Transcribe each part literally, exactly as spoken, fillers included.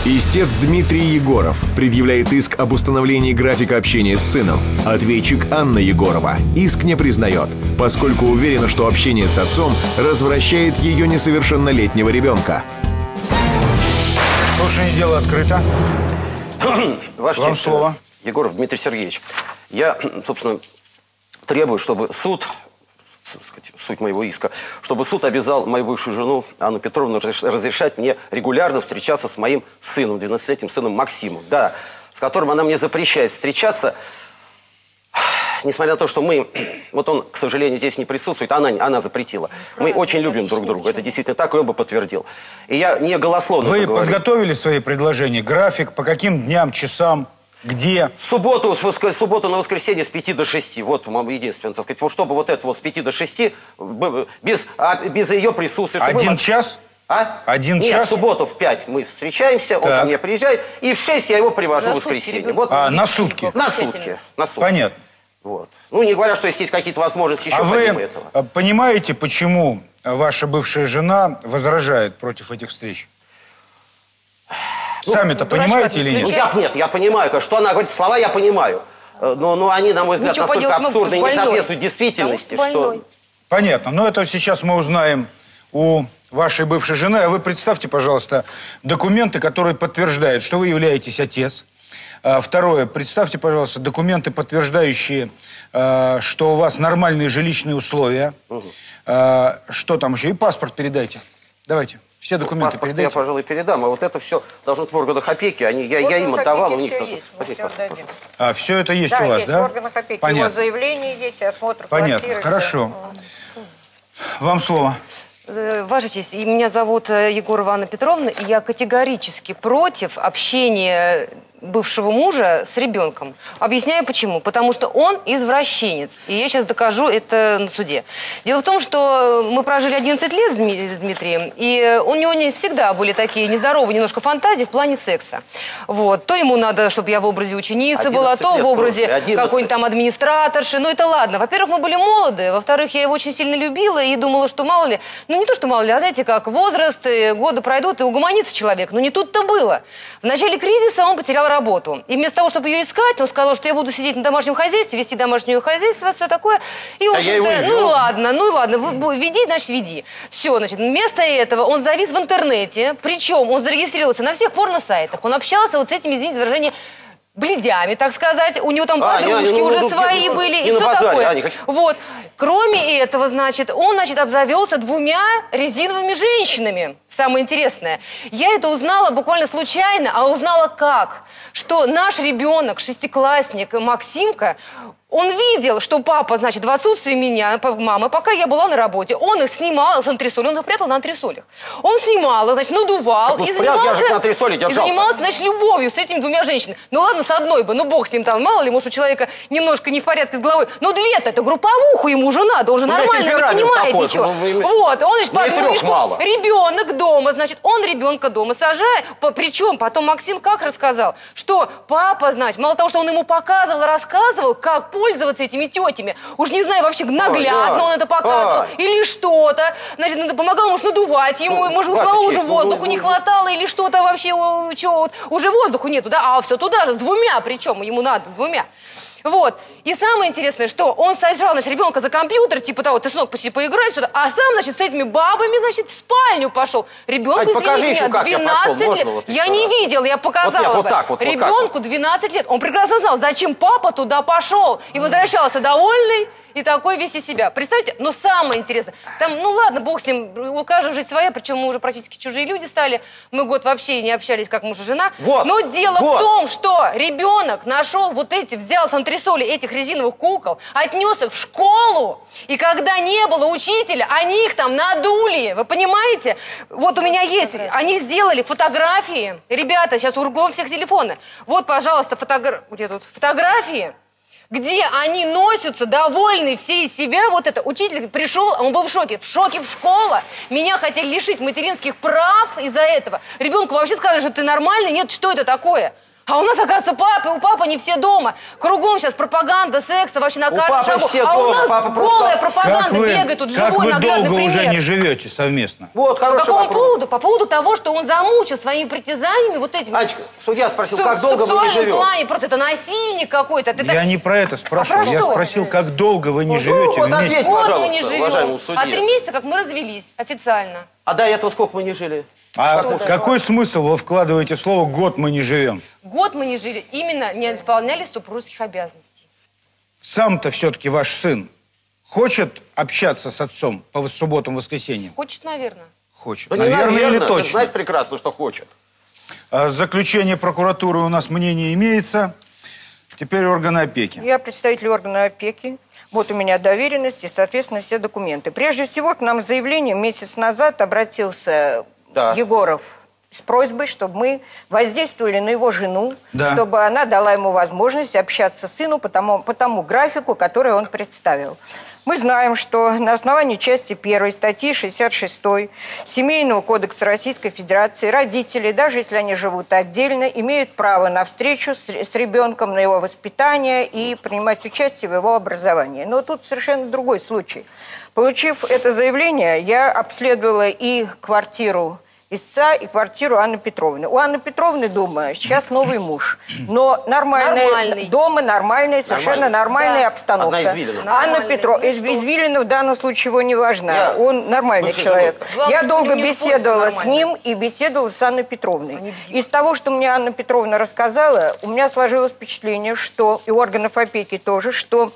Истец Дмитрий Егоров предъявляет иск об установлении графика общения с сыном. Ответчик Анна Егорова иск не признает, поскольку уверена, что общение с отцом развращает ее несовершеннолетнего ребенка. Слушание дела открыто. Ваше Вам честь, слово. Егоров Дмитрий Сергеевич, я, собственно, требую, чтобы суд, суть моего иска, чтобы суд обязал мою бывшую жену Анну Петровну разрешать мне регулярно встречаться с моим сыном, двенадцатилетним сыном Максимом, да, с которым она мне запрещает встречаться, несмотря на то, что мы, вот он, к сожалению, здесь не присутствует, она, она запретила. Мы очень любим друг друга, это действительно так, и он бы подтвердил. И я не голословно Вы говорю. подготовили свои предложения, график, по каким дням, часам, где? Субботу, с субботу на воскресенье с пяти до шести. Вот единственное, так сказать, вот чтобы вот это вот с пяти до шести, без, а, без ее присутствия. Один мы... час? А? Один Нет, час? в субботу в пять мы встречаемся, так. Он ко мне приезжает, и в шесть я его привожу в воскресенье. Вот. А, на сутки? На сутки. На сутки. Понятно. Вот. Ну, не говоря, что есть какие-то возможности еще а помимо вы этого. Понимаете, почему ваша бывшая жена возражает против этих встреч? Ну, сами-то понимаете или нет? Ну, я, нет, я понимаю, что она говорит, слова я понимаю. Но, но они, на мой взгляд, Ничего настолько поделать, абсурдны и не больной. соответствуют действительности, что... Понятно. Но это сейчас мы узнаем у вашей бывшей жены. А вы представьте, пожалуйста, документы, которые подтверждают, что вы являетесь отец. Второе. Представьте, пожалуйста, документы, подтверждающие, что у вас нормальные жилищные условия. Угу. Что там еще? И паспорт передайте. Давайте. Все документы Паспорт передайте. Я, пожалуй, передам. А вот это все должно быть в органах опеки. Они, я, я им отдавал. У них все тоже... есть, Здесь, все а, все это есть да, у вас, есть, да? в органах опеки. Понятно. Его заявление есть, и осмотр Понятно. квартиры. Хорошо. Все. Вам слово. Ваша честь, меня зовут Егорова Анна Петровна, и я категорически против общения бывшего мужа с ребенком. Объясняю почему. Потому что он извращенец. И я сейчас докажу это на суде. Дело в том, что мы прожили одиннадцать лет с Дмитрием, и у него не всегда были такие нездоровые немножко фантазии в плане секса. Вот. То ему надо, чтобы я в образе ученицы была, то в образе какой-нибудь там администраторши. Ну, это ладно. Во-первых, мы были молоды. Во-вторых, я его очень сильно любила и думала, что мало ли... Ну, не то, что мало ли, а знаете, как возраст, и годы пройдут, и угомонится человек. Но не тут-то было. В начале кризиса он потерял работу. И вместо того, чтобы ее искать, он сказал, что я буду сидеть на домашнем хозяйстве, вести домашнее хозяйство, все такое. И, в общем-то, а ну и ладно, ну и ладно, веди, значит, веди. Все, значит, вместо этого он завис в интернете, причем он зарегистрировался на всех порно-сайтах. Он общался вот с этими, извините за выражение, бледями, так сказать. У него там а, подружки не, не, уже ну, свои не, были, не и все базаре, такое. Аня, как... Вот. Кроме этого, значит, он, значит, обзавелся двумя резиновыми женщинами. Самое интересное. Я это узнала буквально случайно, а узнала как? Что наш ребенок, шестиклассник Максимка, он видел, что папа, значит, в отсутствии меня, мамы, пока я была на работе, он их снимал с антресолей, он их прятал на антресолях. Он снимал, значит, надувал и занимался, и занимался, значит, любовью с этими двумя женщинами. Ну ладно, с одной бы, ну бог с ним там, мало ли, может, у человека немножко не в порядке с головой. Но две-то, это групповуху ему же надо, он же ну, нормально не понимает такой, ничего. Ну, вот, он, значит, подружку, ребенок дома, значит, он ребенка дома сажает. Причем потом Максим как рассказал, что папа, значит, мало того, что он ему показывал, рассказывал, как пользоваться этими тетями. Уж не знаю, вообще наглядно он это показывал. А. Или что-то. Значит, помогал, может, надувать ему. Ну, может, у самого уже воздуху ну, не хватало. Или что-то вообще, что, вот, уже воздуху нету, да? А все туда же, с двумя причем. Ему надо, с двумя. Вот. И самое интересное, что он сажал, значит, ребенка за компьютер, типа того, ты, сынок, посиди, поиграй, сюда, а сам, значит, с этими бабами, значит, в спальню пошел. Ребенку, извините меня, двенадцать лет. Вот я не видел, я показала вот, нет, вот так, вот, ребенку вот двенадцать лет. Он прекрасно знал, зачем папа туда пошел. И возвращался довольный. И такой весь из себя. Представьте, но самое интересное, там, ну ладно, бог с ним, у каждого жизнь своя, причем мы уже практически чужие люди стали, мы год вообще не общались как муж и жена. Вот, но дело вот. в том, что ребенок нашел вот эти, взял с антресоли этих резиновых кукол, отнес их в школу, и когда не было учителя, они их там надули, вы понимаете? Вот у меня есть, они сделали фотографии, ребята, сейчас ургом всех телефоны, вот, пожалуйста, фотогра... где тут? фотографии. Где они носятся, довольны все из себя. Вот это, учитель пришел, он был в шоке. В шоке в школа. Меня хотели лишить материнских прав из-за этого. Ребенку вообще сказали, что ты нормальный. Нет, что это такое? А у нас, оказывается, папа, у папы не все дома. Кругом сейчас пропаганда секса вообще на У каждом папы шагу. все А дома, у нас папа просто- голая Как пропаганда вы, бегает, тут как живой вы наглядный долго пример. уже не живете совместно? Вот, По хороший какому вопрос. поводу? По поводу того, что он замучил своими притязаниями вот этими. Анечка, судья спросил, в как долго в мы не сексуальном живем? плане просто это насильник какой-то. Это- Я не про это спрашивал. А про Я что? спросил, как долго вы не живете вот вместе. ответь. Год мы пожалуйста, не уважаемому живем. судье. А три месяца, как мы развелись официально. А до этого сколько мы не жили? А Что какой смысл вы вкладываете в слово «год мы не живем»? Год мы не жили, именно не исполняли супружеских обязанностей. Сам-то все-таки ваш сын хочет общаться с отцом по субботам, воскресеньям? Хочет, наверное. Хочет. Ну, не Наверное, или наверное, ты точно? знаешь прекрасно, что хочет. А, заключение прокуратуры у нас мнение имеется. Теперь органы опеки. Я представитель органа опеки. Вот у меня доверенность и, соответственно, все документы. Прежде всего, к нам с заявлением месяц назад обратился Да. Егоров с просьбой, чтобы мы воздействовали на его жену, Да. чтобы она дала ему возможность общаться с сыном по тому, по тому графику, который он представил. Мы знаем, что на основании части первой статьи шестьдесят шестой Семейного кодекса Российской Федерации родители, даже если они живут отдельно, имеют право на встречу с, с ребенком, на его воспитание и принимать участие в его образовании. Но тут совершенно другой случай. Получив это заявление, я обследовала и квартиру истца и квартиру Анны Петровны. У Анны Петровны дома сейчас новый муж, но нормальная, Нормальный. дома нормальная, совершенно Нормальный. нормальная Да. обстановка. Одна извилина. Анна Нормальный. Петровна, Ну из что? извилина в данном случае его не важна. Я- Он нормальный Бывший человек. жених. Главное, Я что долго у них беседовала пульс с нормальный. ним и беседовала с Анной Петровной. Они бзик. Из того, что мне Анна Петровна рассказала, у меня сложилось впечатление, что и органов опеки тоже, что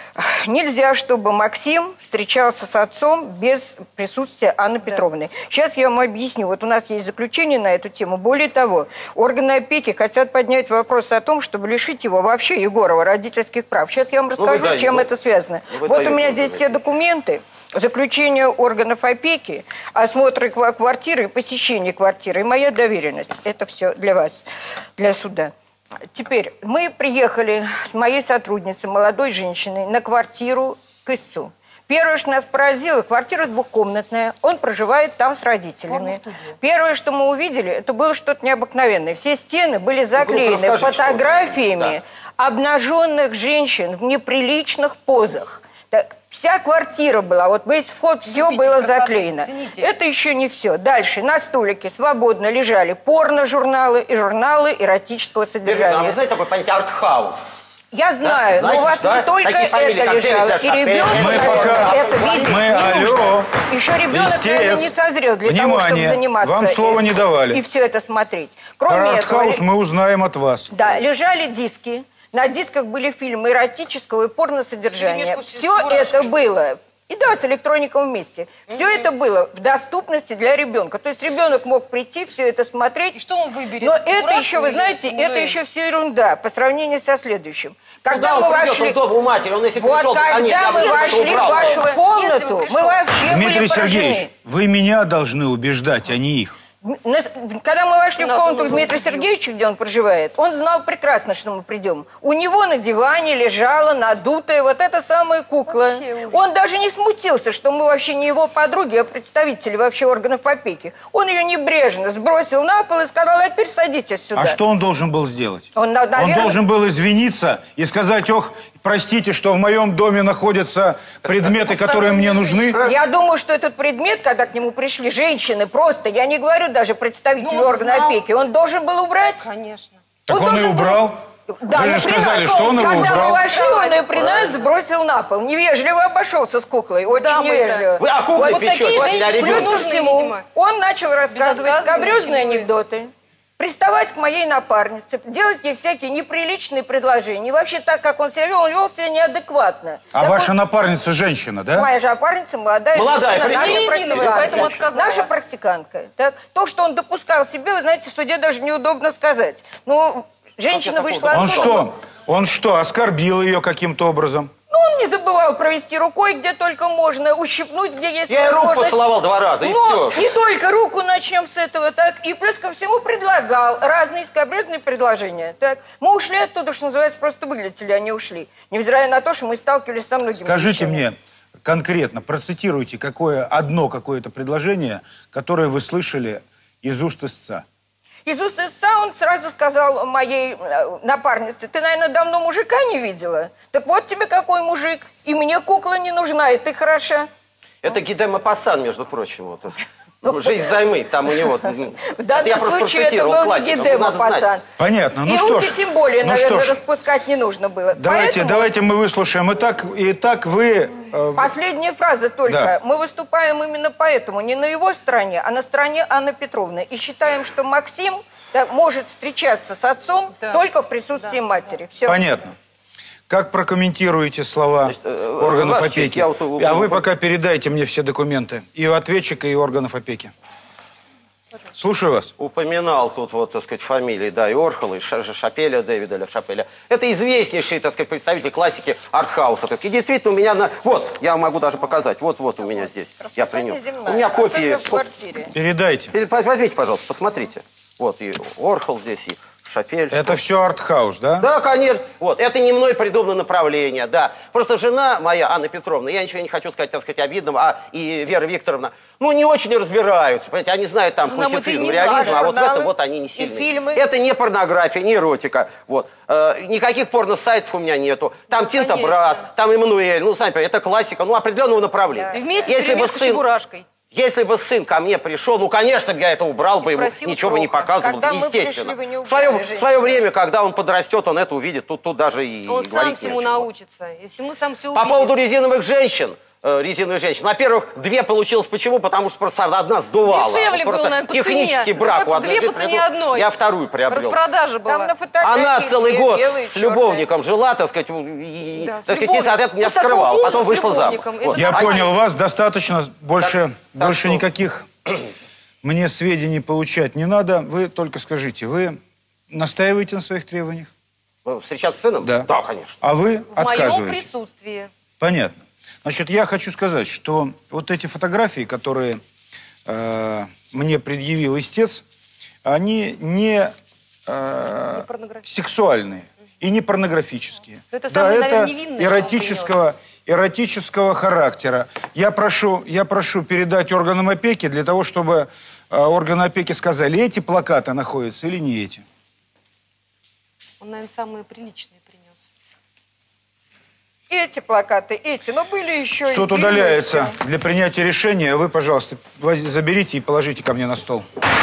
нельзя, чтобы Максим встречался с отцом без присутствия Анны Петровны. Сейчас я вам объясню. Вот у нас есть заключение на эту тему. Более того, органы опеки хотят поднять вопрос о том, чтобы лишить его вообще, Егорова, родительских прав. Сейчас я вам вы расскажу, даете, чем ну, это связано. ну, вы Вот у даете, меня вы здесь даете. все документы. Заключение органов опеки, осмотр ква- квартиры, посещение квартиры и моя доверенность. Это все для вас, для суда. Теперь мы приехали с моей сотрудницей, молодой женщиной, на квартиру к истцу. Первое, что нас поразило, квартира двухкомнатная, он проживает там с родителями. Первое, что мы увидели, это было что-то необыкновенное. Все стены были заклеены расскажите, что это. фотографиями обнаженных женщин в неприличных позах. Так, вся квартира была, вот весь вход, все Любите было красоту, заклеено. цените. Это еще не все. Дальше на столике свободно лежали порно-журналы и журналы эротического А вы содержания. знаете такое понятие артхаус? Я знаю, Да, но у знаете, вас да? не только Такие фамилии, это как лежало, Дэвид и Шапель. ребенок, Мы наверное, пока- это видеть мы, не алло, нужно. Еще ребенок, истец. наверное, не созрел для того, чтобы Внимание, заниматься. вам слова и- не давали. И все это смотреть. Кроме Про этого, артхаус мы узнаем от вас. да, лежали диски. На дисках были фильмы эротического и порносодержания. Перемешку с Все чебурашкой. это было. И да, с электроником вместе. Все это было в доступности для ребенка. То есть ребенок мог прийти, все это смотреть. И что он выберет? Но это Чебурашку еще, вы или знаете, Мулей? это еще все ерунда по сравнению со следующим. Когда Когда он мы придет, вошли... он дома у матери, он если Вот пришел, когда а нет, я мы бы это вошли в убрал. вашу Если бы комнату, пришел. мы вообще Дмитрий были поражены. Сергеевич, вы меня должны убеждать, а не их. Нас- Когда мы вошли в Нас комнату он к Дмитрию убил. Сергеевичу, где он проживает, он знал прекрасно, что мы придем. У него на диване лежала надутая вот эта самая кукла. Вообще ужас. Он даже не смутился, что мы вообще не его подруги, а представители вообще органов опеки. Он ее небрежно сбросил на пол и сказал: а теперь садитесь сюда. А что он должен был сделать? Он, на- Он наверное- должен был извиниться и сказать: ох, простите, что в моем доме находятся предметы, которые мне нужны. Я думаю, что этот предмет, когда к нему пришли женщины, просто, я не говорю даже представители Ну, он органа знал. опеки, он должен был убрать. Конечно. Так он и должен был- убрал. Да, Вы же но при сказали, нас что он его когда убрал. мы вошли, он ее при нас сбросил на пол. Невежливо обошелся с куклой, очень Да, мы-то. невежливо. Вы о кукле Вот печете, такие для женщины ребенка. Плюс ко нужны, всему, видимо. он начал рассказывать Безотказные скабрезные очень анекдоты, приставать к моей напарнице, делать ей всякие неприличные предложения. И вообще так, как он себя вел, он вел себя неадекватно. А Так ваша он- напарница женщина, да? Моя же напарница молодая, Молодая, женщина, наша красивая. Резиновая, поэтому практикантка. отказала. Наша практикантка. Так, то, что он допускал себе, вы знаете, в суде даже неудобно сказать. Ну, женщина вышла Он отсюда. что? Он что, оскорбил ее каким-то образом? Ну, он не забывал провести рукой, где только можно, ущипнуть, где есть Я ей руку возможность. поцеловал два раза, и Ну, все. не только руку, начнем с этого, так. И плюс ко всему предлагал разные скабрезные предложения, так. Мы ушли оттуда, что называется, просто вылетели, а не ушли. Невзирая на то, что мы сталкивались со многими Скажите вещами. мне конкретно, процитируйте какое одно какое-то предложение, которое вы слышали из уст истца. Из уст отца он сразу сказал моей э, напарнице: ты, наверное, давно мужика не видела? Так вот тебе какой мужик. И мне кукла не нужна, и ты хороша. Это Гиде Мопассан, между прочим. Вот. Ну, жизнь займы, там у него. В данном случае это был не Гиде Мопассан. Понятно. Ну и что руки ж, тем более, ну наверное, что ж. распускать не нужно было. Давайте, Поэтому... давайте мы выслушаем. Итак, итак вы... э, Последняя фраза только. Да. Мы выступаем именно поэтому, не на его стороне, а на стороне Анны Петровны. И считаем, что Максим да, может встречаться с отцом Да. только в присутствии Да. матери. Все. Понятно. Как прокомментируете слова Значит, э, органов Ваша опеки? честь, я вот, А вы пока передайте мне все документы. И у ответчика, и органов опеки. Слушаю вас. Упоминал тут, вот, так сказать, фамилии, да, и Орхола, и Ша- Шапеля, Дэвида Ля Шапеля. Это известнейшие, так сказать, представители классики артхауса. Так. И действительно у меня на... Вот, я могу даже показать. Вот, вот у меня здесь. Я принес. Земная, У меня копии... особенно в квартире. Передайте. Перед- Возьмите, пожалуйста, посмотрите. Вот, и Орхол здесь, и Шапель. Это все артхаус, да? Да, конечно. Вот, это не мной придумано направление, да. Просто жена моя, Анна Петровна, я ничего не хочу сказать, так сказать, обидного, а и Вера Викторовна, ну, не очень разбираются, понимаете, они знают там Нам это и классицизм, не реализм, важно. а вот в этом Журналы вот они не и сильны. фильмы. Это не порнография, не эротика, вот. Э, никаких порно-сайтов у меня нету. Там Ну, Тинто конечно. Брас, там Эммануэль, ну, сами понимаете, это классика, ну, определенного направления. И вместе Если бы стремиться к сын... Чебурашкой. Если бы сын ко мне пришел, ну, конечно, я это убрал бы, ему спросил ничего бы не плохо. показывал, Когда мы пришли, естественно. вы не в, свое, убрали в свое женщину. время, когда он подрастет, он это увидит, тут, тут даже и Он говорить сам не о всему чем. научится. Если ему сам все По увидит. поводу резиновых женщин, э, резиновых женщин, во-первых, две получилось почему? Потому что просто одна сдувала. Дешевле Вот было, просто наверное, по технический цене. брак у Вот одной две женщины по цене приобрел. одной. Я вторую приобрел. Распродажа была. Там на фотографии Она целый две, год белые, с черные. любовником жила, так сказать, и, Да, с так сказать, любовью. от этого меня Вот такой скрывал, ужас потом с вышел замуж. любовником. Вот. Это Я А- понял вас, достаточно. Больше, Так- так больше что? никаких мне сведений получать не надо. Вы только скажите, вы настаиваете на своих требованиях? Встречаться с сыном? Да. Да, конечно. А вы В моем отказываетесь? присутствии. Понятно. Значит, я хочу сказать, что вот эти фотографии, которые э, мне предъявил истец, они не, э, Не порнографические. сексуальные и не порнографические. Ну, это да, самые, это наверное, невинные, эротического, эротического характера. Я прошу, я прошу передать органам опеки для того, чтобы э, органы опеки сказали, эти плакаты находятся или не эти. Он, наверное, самые приличные принес. Эти плакаты, эти, но были еще и Суд фильмы, удаляется и всё. для принятия решения. Вы, пожалуйста, воз- заберите и положите ко мне на стол.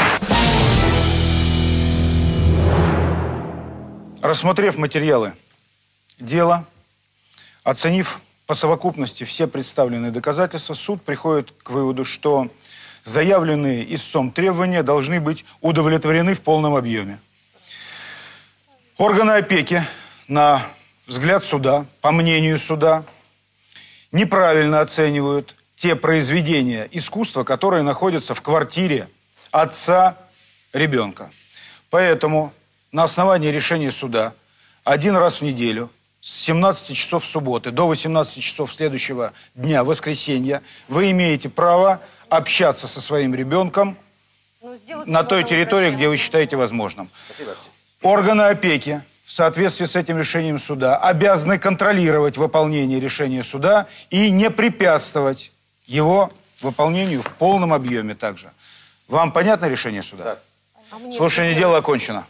Рассмотрев материалы дела, оценив по совокупности все представленные доказательства, суд приходит к выводу, что заявленные истцом требования должны быть удовлетворены в полном объеме. Органы опеки, на взгляд суда, по мнению суда, неправильно оценивают те произведения искусства, которые находятся в квартире отца ребенка. Поэтому на основании решения суда один раз в неделю с семнадцати часов субботы до восемнадцати часов следующего дня, воскресенья, вы имеете право общаться со своим ребенком Ну, сделайте на той потом территории, где вы возвращение. считаете возможным. Органы опеки в соответствии с этим решением суда обязаны контролировать выполнение решения суда и не препятствовать его выполнению в полном объеме также. Вам понятно решение суда? Да. А мне Слушание это дела окончено.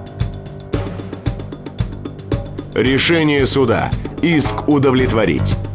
Решение суда. Иск удовлетворить.